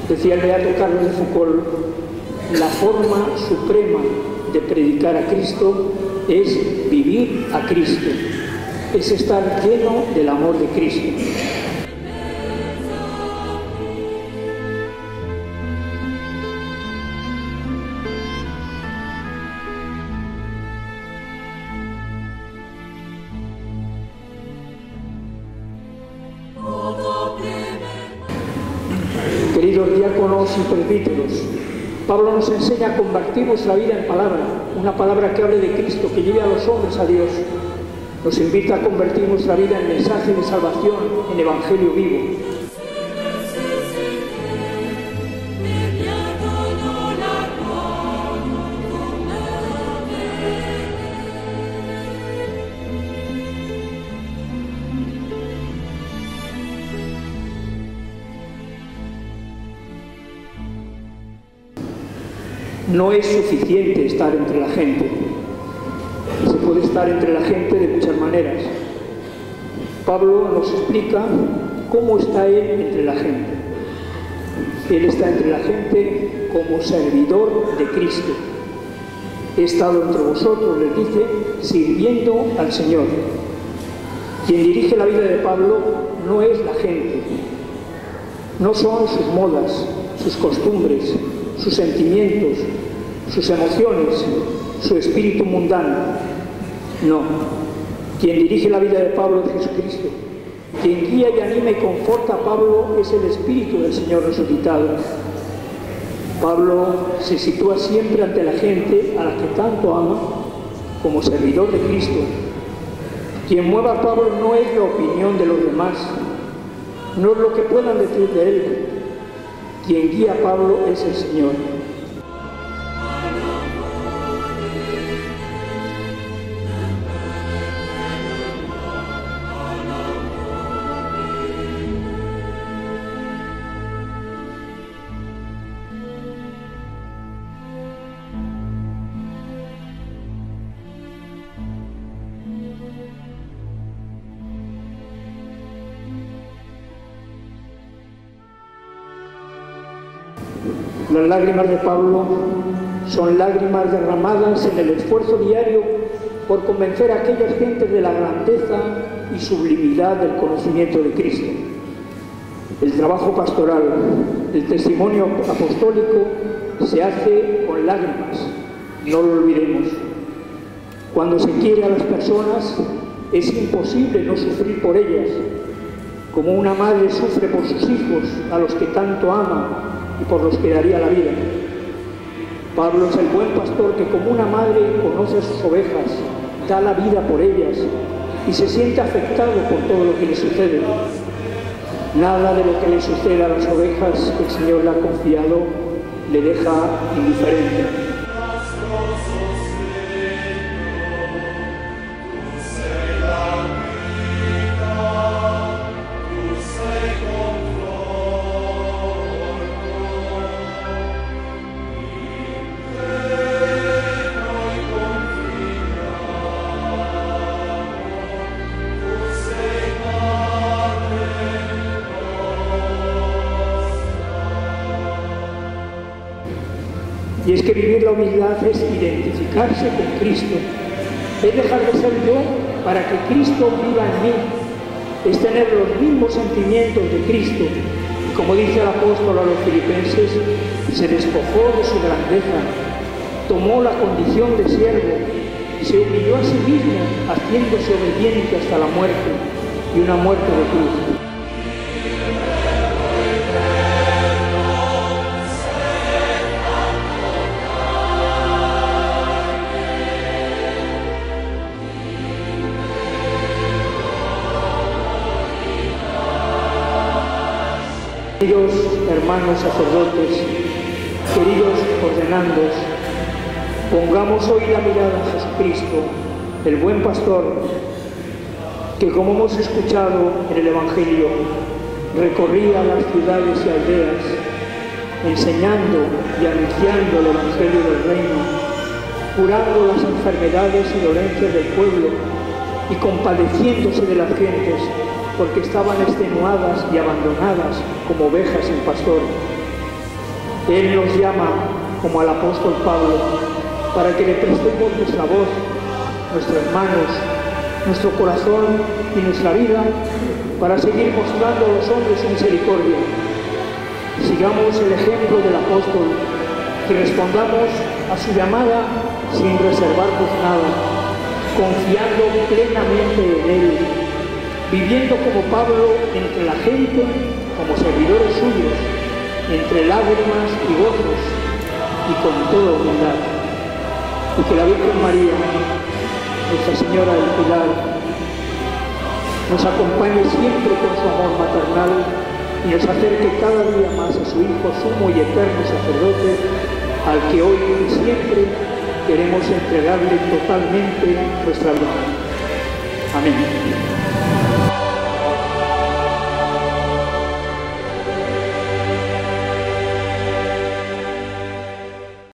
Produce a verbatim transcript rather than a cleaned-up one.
Decía el beato Carlos de Foucault, la forma suprema de predicar a Cristo es vivir a Cristo, es estar lleno del amor de Cristo. Queridos diáconos y presbíteros, Pablo nos enseña a convertir nuestra vida en palabra, una palabra que hable de Cristo, que lleve a los hombres a Dios. Nos invita a convertir nuestra vida en mensaje de salvación, en evangelio vivo. No es suficiente estar entre la gente. Se puede estar entre la gente de muchas maneras. Pablo nos explica cómo está él entre la gente. Él está entre la gente como servidor de Cristo. He estado entre vosotros, les dice, sirviendo al Señor. Quien dirige la vida de Pablo no es la gente. No son sus modas, sus costumbres, sus sentimientos, sus emociones, su espíritu mundano. No. Quien dirige la vida de Pablo es Jesucristo. Quien guía y anima y conforta a Pablo es el Espíritu del Señor resucitado. Pablo se sitúa siempre ante la gente a la que tanto ama como servidor de Cristo. Quien mueve a Pablo no es la opinión de los demás, no es lo que puedan decir de él. Quien guía a Pablo es el Señor. Las lágrimas de Pablo son lágrimas derramadas en el esfuerzo diario por convencer a aquellas gentes de la grandeza y sublimidad del conocimiento de Cristo. El trabajo pastoral, el testimonio apostólico se hace con lágrimas, no lo olvidemos. Cuando se quiere a las personas es imposible no sufrir por ellas, como una madre sufre por sus hijos a los que tanto ama y por los que daría la vida. Pablo es el buen pastor que como una madre conoce a sus ovejas, da la vida por ellas y se siente afectado por todo lo que le sucede. Nada de lo que le sucede a las ovejas que el Señor le ha confiado le deja indiferente. Y es que vivir la humildad es identificarse con Cristo, es dejar de ser yo para que Cristo viva en mí, es tener los mismos sentimientos de Cristo. Y como dice el apóstol a los filipenses, se despojó de su grandeza, tomó la condición de siervo, se humilló a sí mismo, haciéndose obediente hasta la muerte, y una muerte de cruz. Queridos hermanos sacerdotes, queridos ordenandos, pongamos hoy la mirada en Jesucristo, el buen pastor, que como hemos escuchado en el Evangelio, recorría las ciudades y aldeas, enseñando y anunciando el Evangelio del Reino, curando las enfermedades y dolencias del pueblo y compadeciéndose de las gentes, porque estaban extenuadas y abandonadas como ovejas sin pastor. Él nos llama, como al apóstol Pablo, para que le prestemos nuestra voz, nuestras manos, nuestro corazón y nuestra vida, para seguir mostrando a los hombres su misericordia. Sigamos el ejemplo del apóstol y respondamos a su llamada sin reservarnos nada, confiando plenamente en Él, viviendo como Pablo entre la gente, como servidores suyos, entre lágrimas y gozos, y con toda humildad. Y que la Virgen María, Nuestra Señora del Pilar, nos acompañe siempre con su amor maternal y nos acerque cada día más a su Hijo sumo y eterno sacerdote, al que hoy y siempre queremos entregarle totalmente nuestra vida. Amén.